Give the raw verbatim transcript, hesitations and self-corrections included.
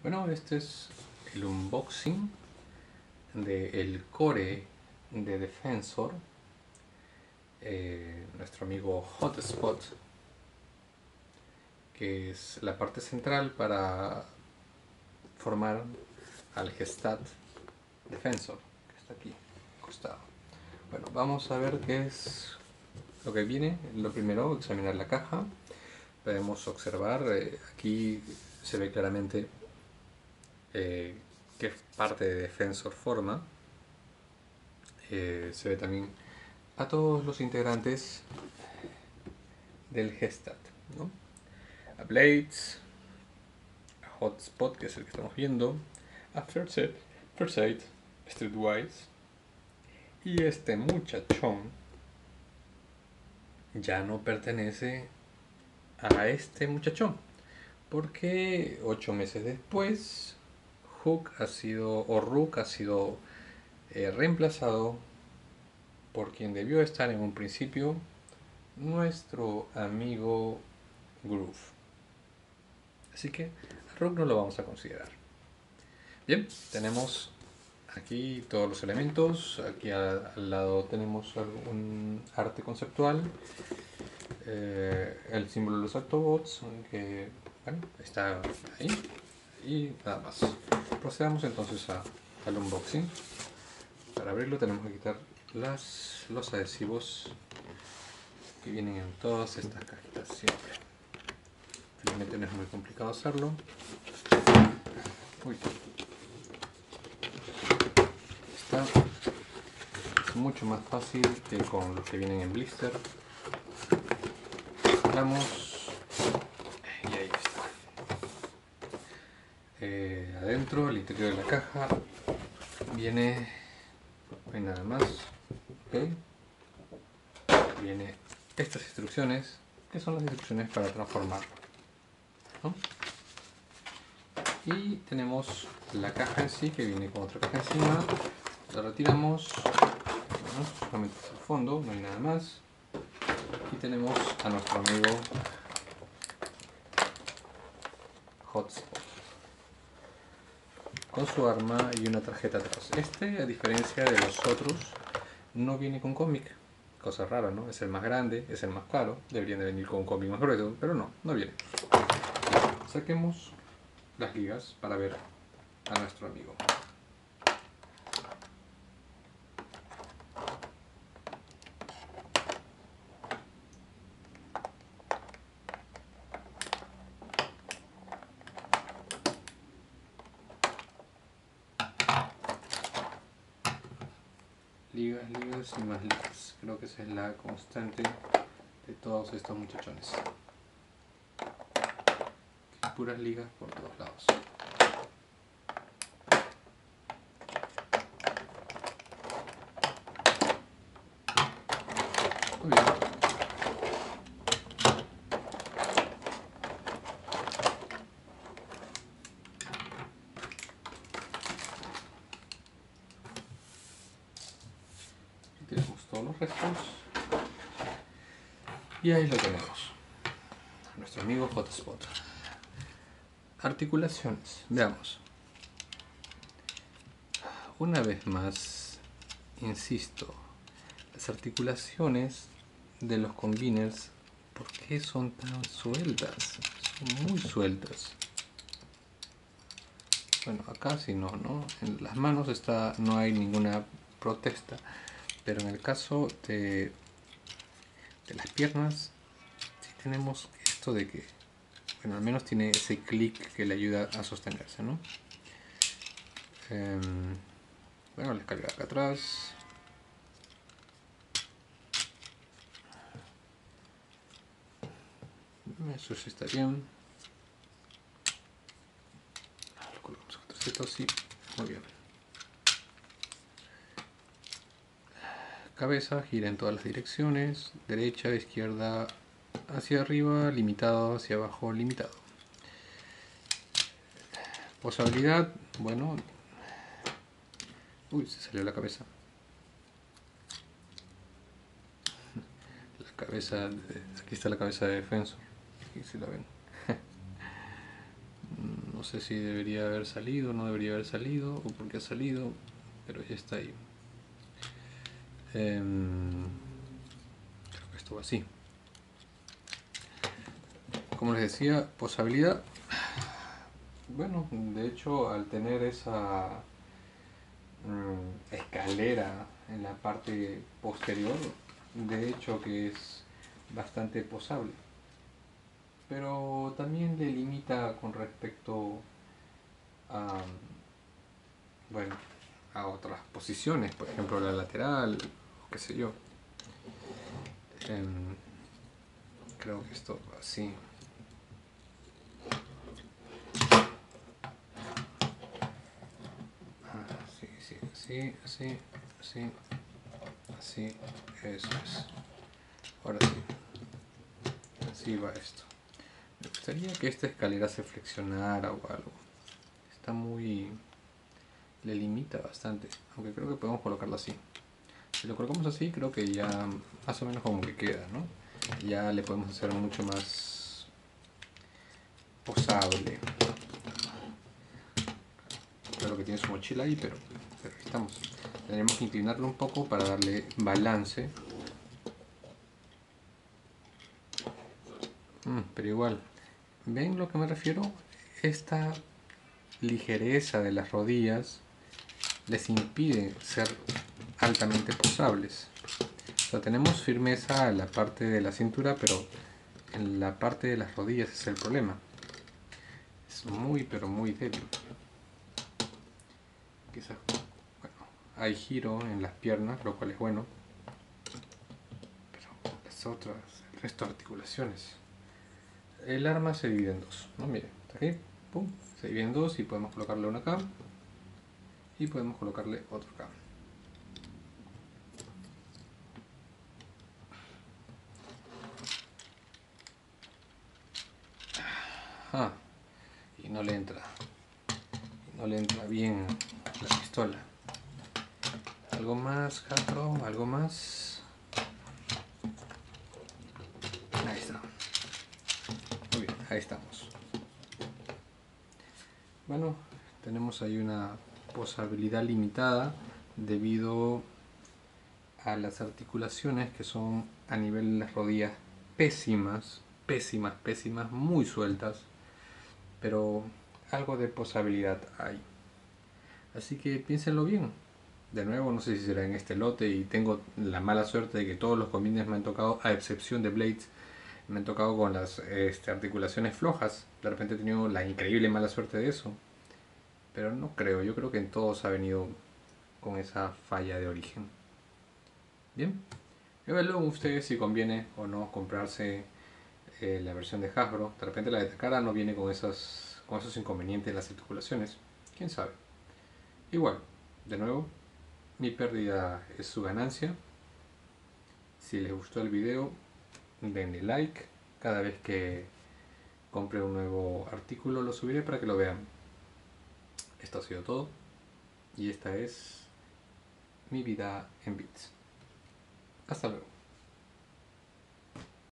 Bueno, este es el unboxing del core de Defensor, eh, nuestro amigo Hotspot, que es la parte central para formar al Gestat Defensor, que está aquí acostado. Bueno, vamos a ver qué es lo que viene. Lo primero, examinar la caja. Podemos observar, eh, aquí se ve claramente eh, qué parte de Defensor forma. Eh, se ve también a todos los integrantes del Gestat, ¿no? A Blades, a Hotspot, que es el que estamos viendo, a First Aid, Streetwise, y este muchachón ya no pertenece a este muchachón, porque ocho meses después Hook ha sido, o Rook ha sido eh, reemplazado por quien debió estar en un principio, nuestro amigo Groove. Así que a Rook no lo vamos a considerar. Bien, tenemos aquí todos los elementos. Aquí al, al lado tenemos un arte conceptual, eh, el símbolo de los Autobots, que bueno, está ahí, y nada más. Procedamos entonces a, al unboxing. Para abrirlo tenemos que quitar las, los adhesivos que vienen en todas estas cajitas siempre. Realmente no es muy complicado hacerlo. Uy. Está es mucho más fácil que con los que vienen en blister. Sacamos y ahí está. Eh, adentro, al interior de la caja, viene, no hay nada más. ¿Okay? Viene estas instrucciones, que son las instrucciones para transformarlo, ¿no? Y tenemos la caja en sí, que viene con otra caja encima. La retiramos, bueno, solamente es el fondo, no hay nada más. Y tenemos a nuestro amigo Hotspot con su arma y una tarjeta atrás. Este, a diferencia de los otros, no viene con cómic. Cosa rara, ¿no? Es el más grande, es el más caro. Deberían de venir con un cómic más grueso, pero no, no viene. Saquemos las ligas para ver a nuestro amigo. Ligas, ligas y más ligas. Creo que esa es la constante de todos estos muchachones. Puras ligas por todos lados. Muy bien. Aquí tenemos todos los restos. Y ahí lo tenemos. Nuestro amigo Hotspot. Articulaciones. Veamos. Una vez más, insisto, las articulaciones de los combiners, ¿por qué son tan sueltas? Son muy sueltas. Bueno, acá sí no, ¿no? En las manos está, no hay ninguna protesta, pero en el caso de, de las piernas, sí tenemos esto de que, bueno, al menos tiene ese clic que le ayuda a sostenerse, ¿no? Eh, bueno, la descarga acá atrás. Eso sí está bien. Lo colocamos esto sí, muy bien. Cabeza gira en todas las direcciones, derecha, izquierda, hacia arriba, limitado, hacia abajo, limitado. Posabilidad, bueno, uy, se salió la cabeza. La cabeza, de, aquí está la cabeza de Defensor, aquí si la ven. No sé si debería haber salido, no debería haber salido, o por qué ha salido, pero ya está ahí. Um, creo que esto va así. Como les decía, posabilidad. Bueno, de hecho, al tener esa um, escalera en la parte posterior, de hecho que es bastante posable. Pero también le limita con respecto a, bueno, a otras posiciones, por ejemplo la lateral, o qué sé yo. Um, creo que esto así. Sí, sí, así, así, así, así, eso es. Ahora sí, así va esto. Me gustaría que esta escalera se flexionara o algo. Está muy... le limita bastante, aunque creo que podemos colocarlo así. Si lo colocamos así, creo que ya más o menos como que queda, ¿no? Ya le podemos hacer mucho más posable. Claro que tiene su mochila ahí, pero, pero ahí estamos. Tenemos que inclinarlo un poco para darle balance. Mm, pero igual, ¿ven lo que me refiero? Esta ligereza de las rodillas les impide ser altamente posables. O sea, tenemos firmeza en la parte de la cintura, pero en la parte de las rodillas es el problema. Es muy, pero muy débil. Quizás, bueno, hay giro en las piernas, lo cual es bueno. Pero las otras, el resto de articulaciones. El arma se divide en dos, ¿no? Miren, está aquí, pum, se divide en dos y podemos colocarle una acá y podemos colocarle otro acá. Ah, y no le entra, no le entra bien la pistola. Algo más, Jatro, algo más. Ahí está. Muy bien, ahí estamos. Bueno, tenemos ahí una posabilidad limitada debido a las articulaciones que son a nivel de las rodillas pésimas, pésimas, pésimas, muy sueltas, pero algo de posabilidad hay. Así que piénsenlo bien. De nuevo, no sé si será en este lote y tengo la mala suerte de que todos los combines me han tocado, a excepción de Blades, me han tocado con las este, articulaciones flojas. De repente he tenido la increíble mala suerte de eso. Pero no creo, yo creo que en todos ha venido con esa falla de origen. Bien, evalúen ustedes si conviene o no comprarse eh, la versión de Hasbro. De repente la de Takara no viene con, esas, con esos inconvenientes de las articulaciones. Quién sabe. Igual, de nuevo, mi pérdida es su ganancia. Si les gustó el video, denle like. Cada vez que compre un nuevo artículo lo subiré para que lo vean. Esto ha sido todo. Y esta es mi vida en bits. Hasta luego.